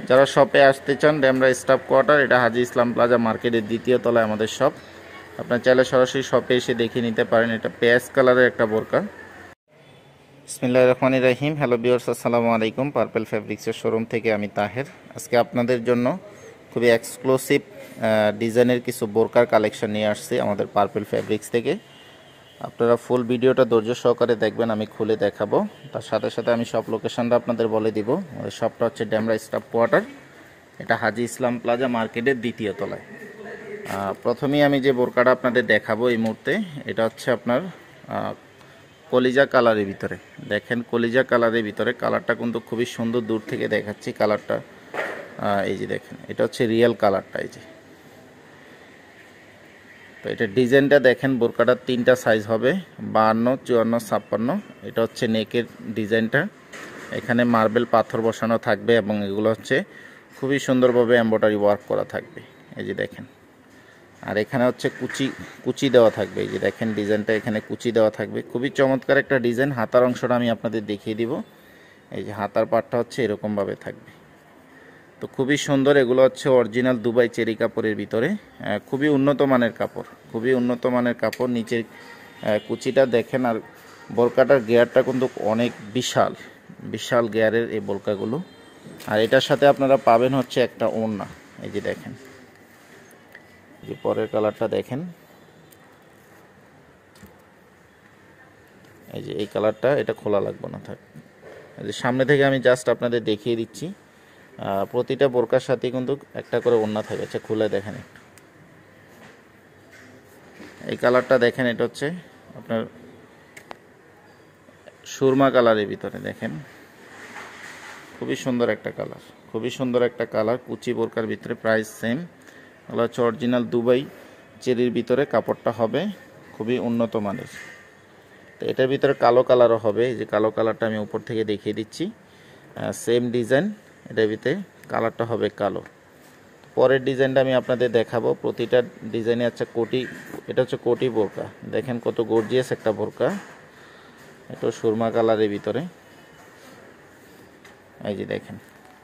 যারা শপে আসতে চান ডেমরা স্টাফ কোয়ার্টার, এটা হাজি ইসলাম প্লাজা মার্কেটের দ্বিতীয় তলায় আমাদের শপ। আপনার চাইলে সরাসরি শপে এসে দেখে নিতে পারেন। এটা পেঁয়াজ কালারের একটা বোরকা। বিসমিল্লাহির রহমানির রহিম। হ্যালো ভিউয়ার্স, আসসালামু আলাইকুম। পার্পল ফ্যাব্রিক্সের শোরুম থেকে আমি তাহের। আজকে আপনাদের জন্য খুবই এক্সক্লুসিভ ডিজাইনের কিছু বোরকার কালেকশন নিয়ে আসছি আমাদের পার্পল ফ্যাব্রিক্স থেকে। আপনারা ফুল ভিডিওটা ধৈর্য সহকারে দেখবেন, আমি খুলে দেখাবো। তার সাথে সাথে আমি সব লোকেশনটা আপনাদের বলে দিব। আমাদের শপটা হচ্ছে ডেমরা স্টাফ কোয়ার্টার, এটা হাজি ইসলাম প্লাজা মার্কেটের দ্বিতীয় তলায়। প্রথমেই আমি যে বোরকাটা আপনাদের দেখাবো এই মুহূর্তে, এটা হচ্ছে আপনার কলিজা কালারের ভিতরে। দেখেন কলিজা কালারের ভিতরে, কালারটা কিন্তু খুবই সুন্দর। দূর থেকে দেখাচ্ছি কালারটা, এই যে দেখেন, এটা হচ্ছে রিয়েল কালারটা। এই যে তো এটা ডিজাইনটা দেখেন। বোরকাটার তিনটা সাইজ হবে, 52, 54, 56। এটা হচ্ছে নেকের ডিজাইনটা। এখানে মার্বেল পাথর বসানো থাকবে এবং এগুলো হচ্ছে খুবই সুন্দরভাবে এমব্রয়ডারি ওয়ার্ক করা থাকবে। এই যে দেখেন, আর এখানে হচ্ছে কুচি দেওয়া থাকবে। এই যে দেখেন ডিজাইনটা, এখানে কুচি দেওয়া থাকবে। খুবই চমৎকার একটা ডিজাইন। হাতার অংশটা আমি আপনাদের দেখিয়ে দিব। এই যে হাতার পাটটা হচ্ছে এরকমভাবে থাকবে। তো খুবই সুন্দর। এগুলো হচ্ছে অরিজিনাল দুবাই চেরি কাপড়ের ভিতরে, খুবই উন্নত মানের কাপড়, খুবই উন্নত মানের কাপড়। নিচের কুচিটা দেখেন, আর বোরকাটার গেয়ারটা কিন্তু অনেক বিশাল বিশাল গেয়ারের এই বোরকাগুলো। আর এটার সাথে আপনারা পাবেন হচ্ছে একটা ওড়না। এই যে দেখেন, যে পরের কালারটা দেখেন, এই যে এই কালারটা, এটা খোলা লাগবে না, থাক। এই যে সামনে থেকে আমি জাস্ট আপনাদের দেখিয়ে দিচ্ছি। প্রতিটা বোরকার সাথে কিন্তু একটা করে ওড়না থাকে। আচ্ছা খুলে দেখেন একটু, এই কালারটা দেখেন। এটা হচ্ছে আপনার সুরমা কালারের ভিতরে। দেখেন খুবই সুন্দর একটা কালার, খুবই সুন্দর একটা কালার। কুচি বোরকার ভিতরে, প্রাইস সেম। এগুলো হচ্ছে অরিজিনাল দুবাই চেরির ভিতরে, কাপড়টা হবে খুবই উন্নত মানের। তো এটার ভিতরে কালো কালারও হবে। এই যে কালো কালারটা আমি উপর থেকে দেখিয়ে দিচ্ছি, সেম ডিজাইন। এটার ভিতরে কালারটা হবে কালো। পরের ডিজাইনটা আমি আপনাদের দেখাবো। প্রতিটা ডিজাইনে আছে কোটি। এটা হচ্ছে কোটি বোরকা। দেখেন কত গর্জিয়াস একটা বোরকা। এটা সুরমা কালারের ভিতরে। এই যে দেখেন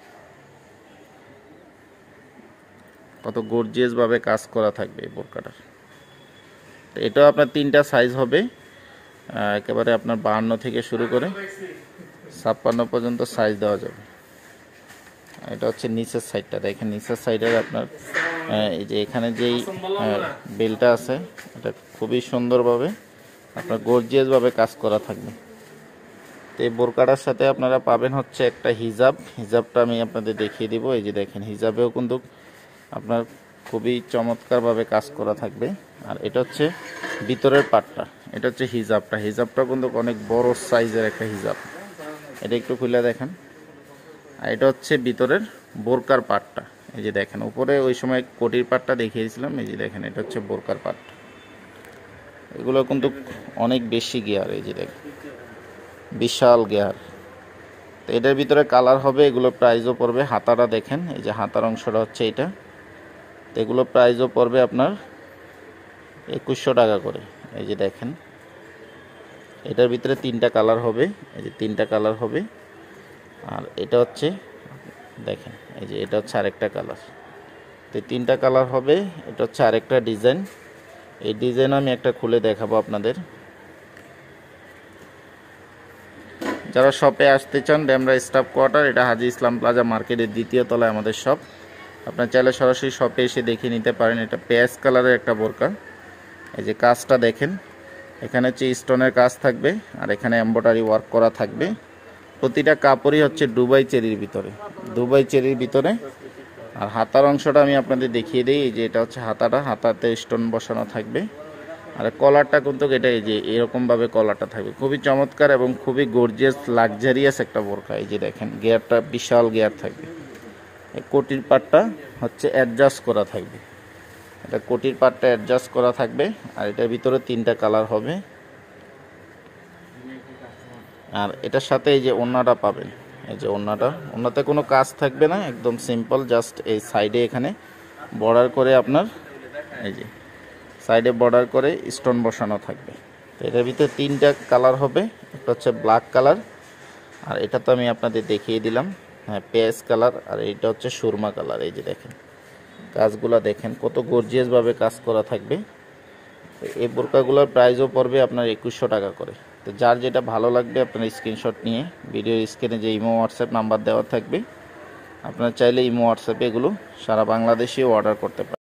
কত গর্জিয়াস ভাবে কাজ করা থাকবে এই বোরকাটার। এটাও আপনার তিনটা সাইজ হবে, একেবারে আপনার 52 থেকে শুরু করে 56 পর্যন্ত সাইজ দেওয়া যাবে। এটা হচ্ছে নিচের সাইডটা। দেখেন নিচের সাইডের আপনার এই যে এখানে যেই বেলটা আছে, এটা খুবই সুন্দরভাবে আপনার গর্জিয়াসভাবে কাজ করা থাকবে। তো এই বোরকাটার সাথে আপনারা পাবেন হচ্ছে একটা হিজাব। হিজাবটা আমি আপনাদের দেখিয়ে দিব। এই যে দেখেন, হিজাবেও কিন্তু আপনার খুবই চমৎকারভাবে কাজ করা থাকবে। আর এটা হচ্ছে ভিতরের পাটটা, এটা হচ্ছে হিজাবটা। হিজাবটা কিন্তু অনেক বড় সাইজের একটা হিজাব। এটা একটু খুলে দেখেন। আর এটা হচ্ছে ভিতরের বোরকার পাটটা। এই যে দেখেন, উপরে ওই সময় কোটির পাটটা দেখিয়েছিলাম। এই যে দেখেন, এটা হচ্ছে বোরকার পাট। এগুলো কিন্তু অনেক বেশি গিয়ার। এই যে দেখেন, বিশাল গিয়ার। তো এটার ভিতরে কালার হবে। এগুলো প্রাইসও পড়বে। হাতাটা দেখেন, এই যে হাতার অংশটা হচ্ছে এটা। তো এগুলো প্রাইসও পড়বে আপনার 2100 টাকা করে। এই যে দেখেন, এটার ভিতরে তিনটা কালার হবে। এই যে তিনটা কালার হবে। আর এটা হচ্ছে দেখেন, এই যে এটা হচ্ছে আরেকটা কালার। তো তিনটা কালার হবে। এটা হচ্ছে আরেকটা ডিজাইন। এই ডিজাইন আমি একটা খুলে দেখাবো আপনাদের। যারা শপে আসতে চান ডেমরা স্টাফ কোয়ার্টার, এটা হাজি ইসলাম প্লাজা মার্কেটের দ্বিতীয় তলায় আমাদের শপ। আপনার চাইলে সরাসরি শপে এসে দেখে নিতে পারেন। এটা পেঁয়াজ কালারের একটা বোরকা। এই যে কাজটা দেখেন, এখানে হচ্ছে স্টোনের কাজ থাকবে, আর এখানে এমব্রয়ডারি ওয়ার্ক করা থাকবে। প্রতিটা কাপড়ই হচ্ছে দুবাই চেরির ভিতরে, দুবাই চেরির ভিতরে। আর হাতার অংশটা আমি আপনাদের দেখিয়ে দিই। এই যে এটা হচ্ছে হাতাটা, হাতাতে স্টোন বসানো থাকবে। আর কলারটা কিন্তু এটা এই যে এরকমভাবে কলারটা থাকবে। খুবই চমৎকার এবং খুবই গর্জিয়াস লাক্সারিয়াস একটা বোরকা। এই যে দেখেন, গিয়ারটা বিশাল গিয়ার থাকবে। এই কোটির পাটটা হচ্ছে অ্যাডজাস্ট করা থাকবে। এটা কোটির পাটটা অ্যাডজাস্ট করা থাকবে। আর এটার ভিতরে তিনটা কালার হবে। আর এটার সাথে এই যে ওড়নাটা পাবেন। এই যে ওড়নাতে কোনো কাজ থাকবে না, একদম সিম্পল। জাস্ট এই সাইডে এখানে বর্ডার করে আপনার, এই যে সাইডে বর্ডার করে স্টোন বসানো থাকবে। তো এটার ভিতরে তিনটা কালার হবে। একটা হচ্ছে ব্ল্যাক কালার, আর এটা তো আমি আপনাদের দেখিয়ে দিলাম। হ্যাঁ পেঁয়াজ কালার, আর এইটা হচ্ছে সুরমা কালার। এই যে দেখেন কাজগুলো দেখেন কত গর্জিয়াস ভাবে কাজ করা থাকবে। এই বোরকাগুলোর প্রাইসও পড়বে আপনার 2100 টাকা করে। তো যার যেটা ভালো লাগবে আপনার স্ক্রিনশট নিয়ে ভিডিওর স্ক্রিনে যে ইমো হোয়াটসঅ্যাপ নাম্বার দেওয়া থাকবে, আপনারা চাইলে ইমো হোয়াটসঅ্যাপে এগুলো সারা বাংলাদেশেও অর্ডার করতে পারেন।